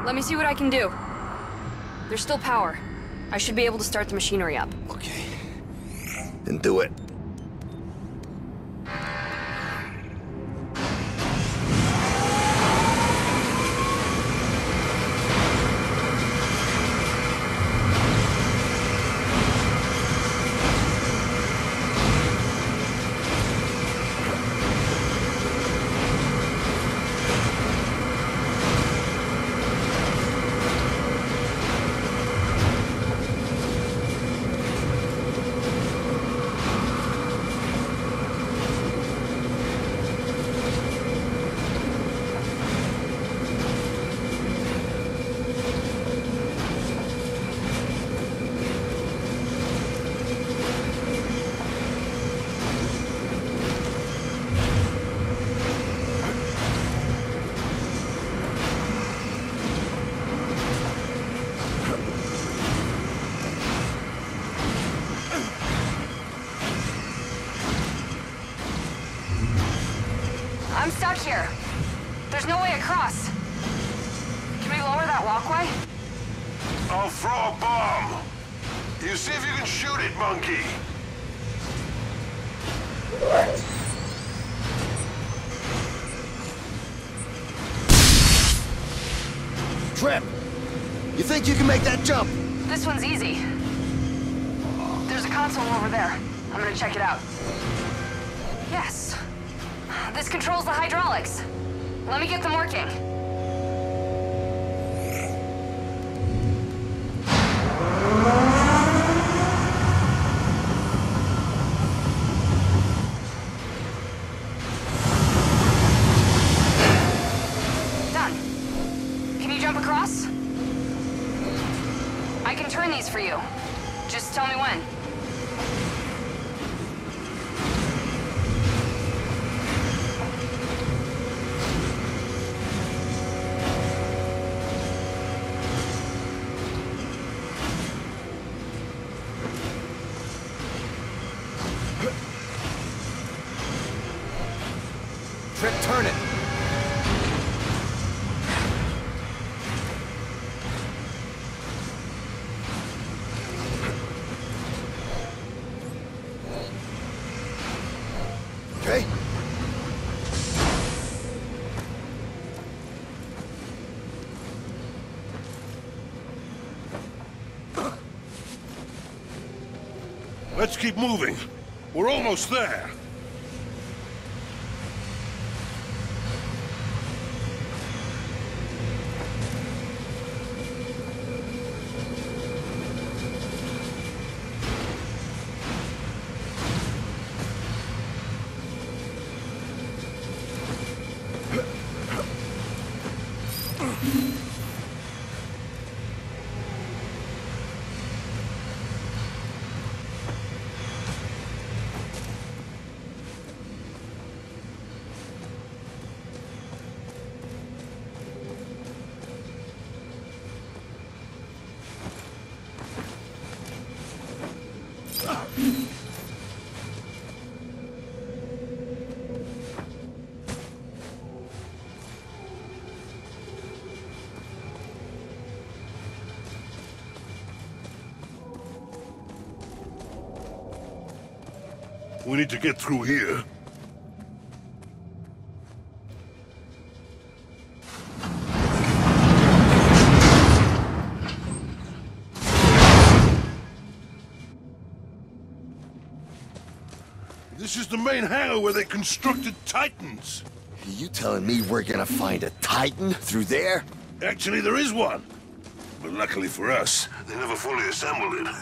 Let me see what I can do. There's still power. I should be able to start the machinery up. Okay. Then do it. I'm stuck here. There's no way across. Can we lower that walkway? I'll throw a bomb. You see if you can shoot it, monkey. Trip! You think you can make that jump? This one's easy. There's a console over there. I'm gonna check it out. Yes. This controls the hydraulics. Let me get them working. Done. Can you jump across? I can turn these for you. Just tell me when. Trip, turn it! Okay. Let's keep moving. We're almost there. We need to get through here. This is the main hangar where they constructed Titans. You telling me we're gonna find a Titan through there? Actually, there is one. But luckily for us, they never fully assembled it.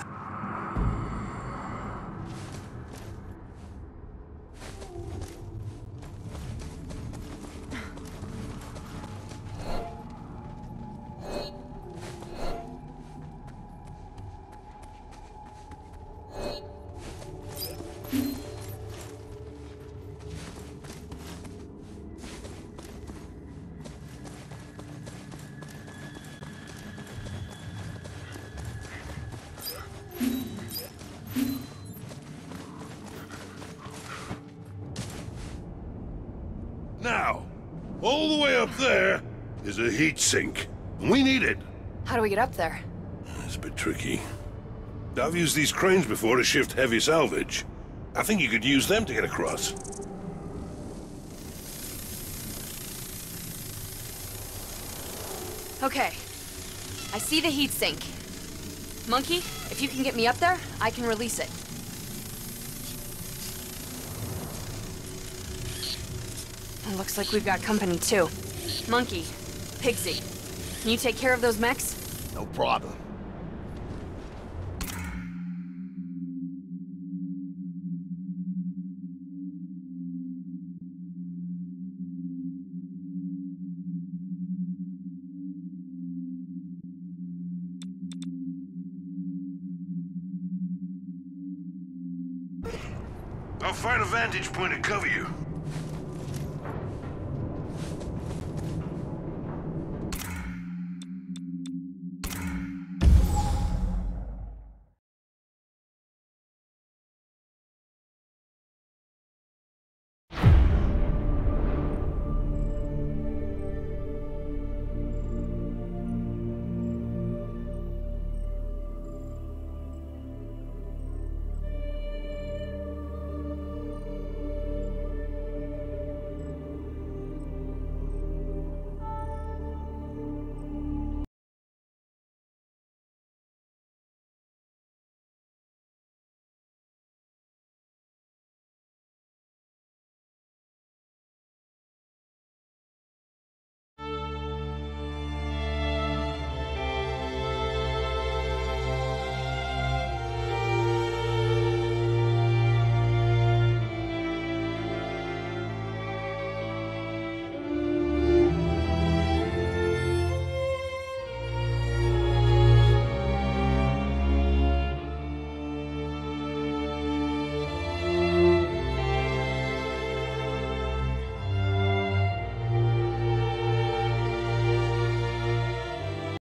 Now, all the way up there is a heat sink. We need it. How do we get up there? It's a bit tricky. I've used these cranes before to shift heavy salvage. I think you could use them to get across. Okay. I see the heat sink. Monkey, if you can get me up there, I can release it. It looks like we've got company too. Monkey, Pigsy, can you take care of those mechs? No problem. I'll find a vantage point to cover you.